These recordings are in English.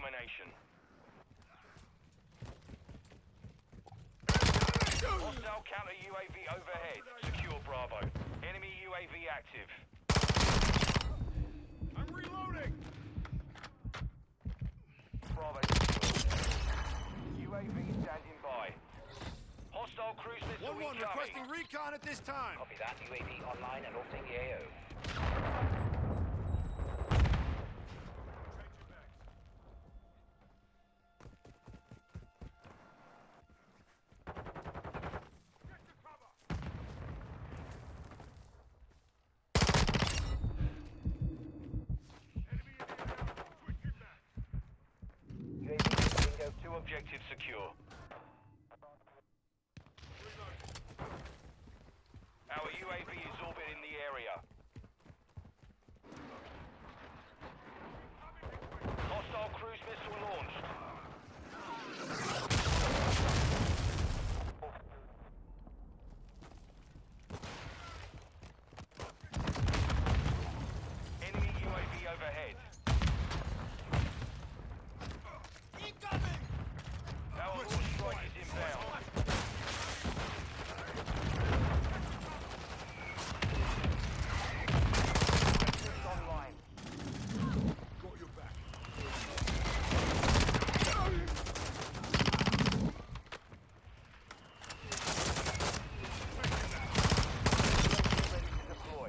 domination. Hostile counter UAV overhead. Secure Bravo. Enemy UAV active. I'm reloading! Bravo. UAV standing by. Hostile cruise missile 1-1 incoming. requesting recon at this time. Copy that. UAV online and orbiting the AO. Two objectives secure. Our UAV is orbiting the area. Hostile cruise missile launched. Enemy UAV overhead. Our launch strike is inbound. Online. Got your back. Ready to deploy.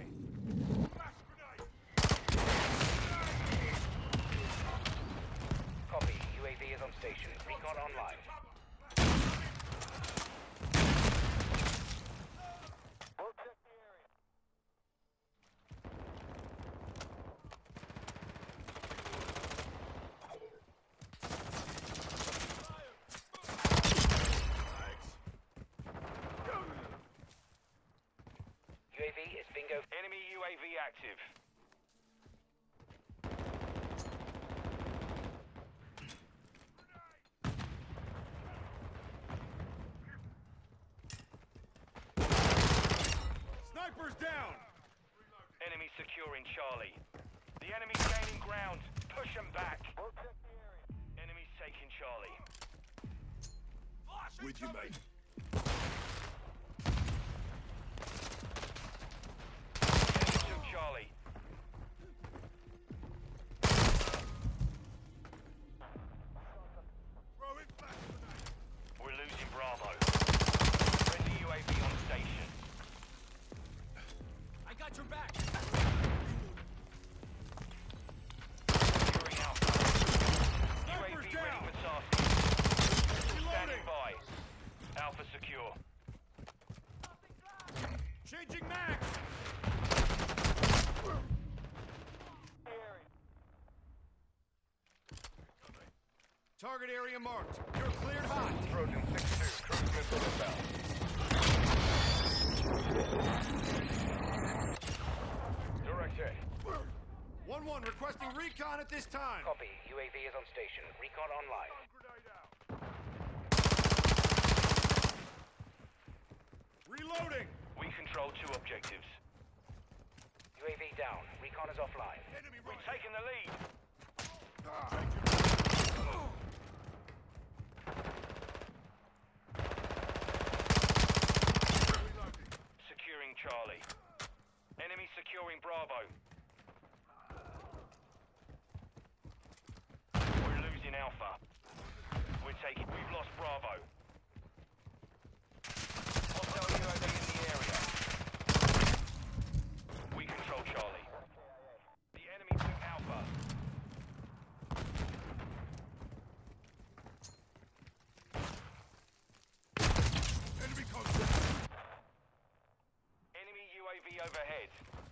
Copy. UAV is on station. Recon online. We'll check the area. UAV is bingo. Enemy UAV active. Snipers down! Enemy securing Charlie. The enemy's gaining ground. Push them back. We'll check the area. Enemy's taking Charlie. With you, mate. Enemy took Charlie. Throw it back tonight. We're losing Bravo. Friendly UAV on station. I got your back. Securing Alpha. UAV Snipers ready down! for tasking. Standing Reloading! by. Alpha secure. Changing max! Target area marked. You're cleared hot. Trojan 6-2. Cruise missile inbound. Direct hit. 1-1 requesting recon at this time. Copy. UAV is on station. Recon online. Reloading! We control two objectives. UAV down. Recon is offline. We've taken the lead. Securing Charlie. Enemy securing Bravo. We're losing Alpha. We've lost Bravo. Hostile UAV in the area. We control Charlie. The enemy took Alpha. Enemy contact! Enemy UAV overhead.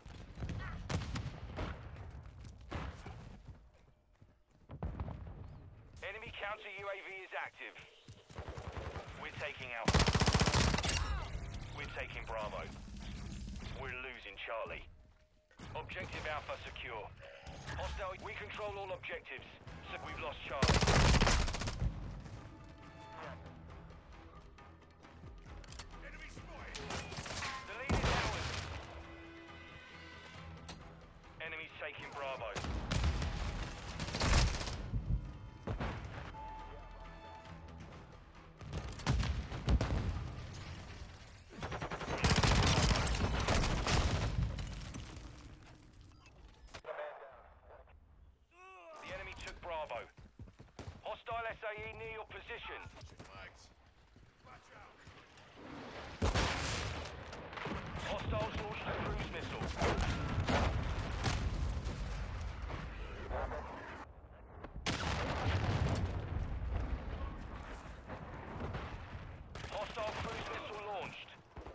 Enemy counter UAV is active. We're taking Alpha. We're taking Bravo. We're losing Charlie. Objective Alpha secure. Hostile, we control all objectives. So we've lost Charlie. Enemy spotted! The lead is ours. Enemy's taking Bravo. Bravo. Hostile SAE near your position. Hostiles launched a cruise missile. Hostile cruise missile launched.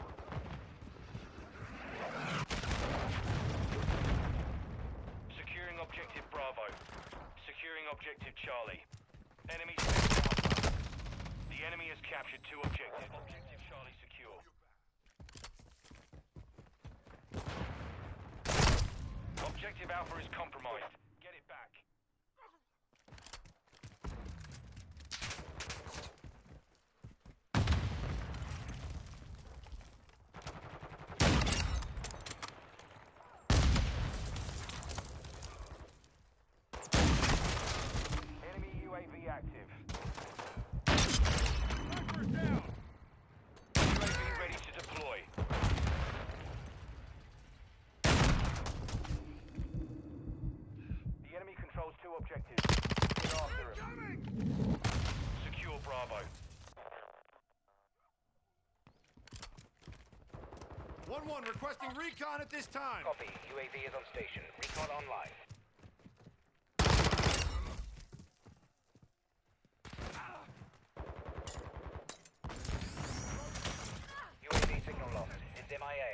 Securing objective Bravo. Securing objective Charlie. Enemy Alpha. The enemy has captured 2 objectives. Objective Charlie secure. Objective Alpha is compromised. Get it back. Enemy UAV active. Sniper down! UAV ready to deploy. The enemy controls 2 objectives. Get after him. Coming! Secure Bravo. 1-1 requesting recon at this time. Copy. UAV is on station. Recon online. UAV signal lost. It's MIA.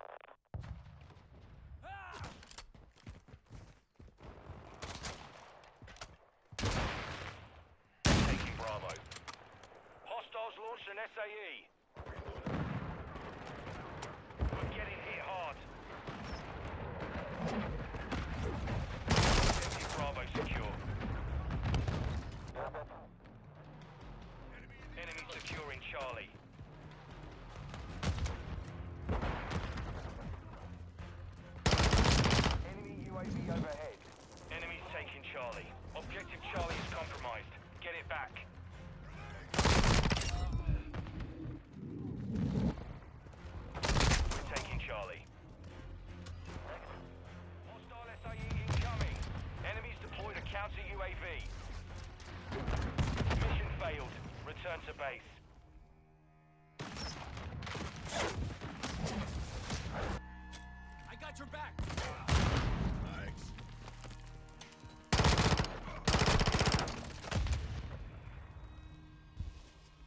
Taking Bravo. Hostiles launched an SAE. We're getting hit hard. Objective Bravo secure. Enemy securing Charlie. Enemy UAV overhead. Enemy's taking Charlie. Objective Charlie is compromised. Get it back. We're taking Charlie. Hostile SAE incoming. Enemies deployed a counter UAV. Mission failed. Return to base. I got your back.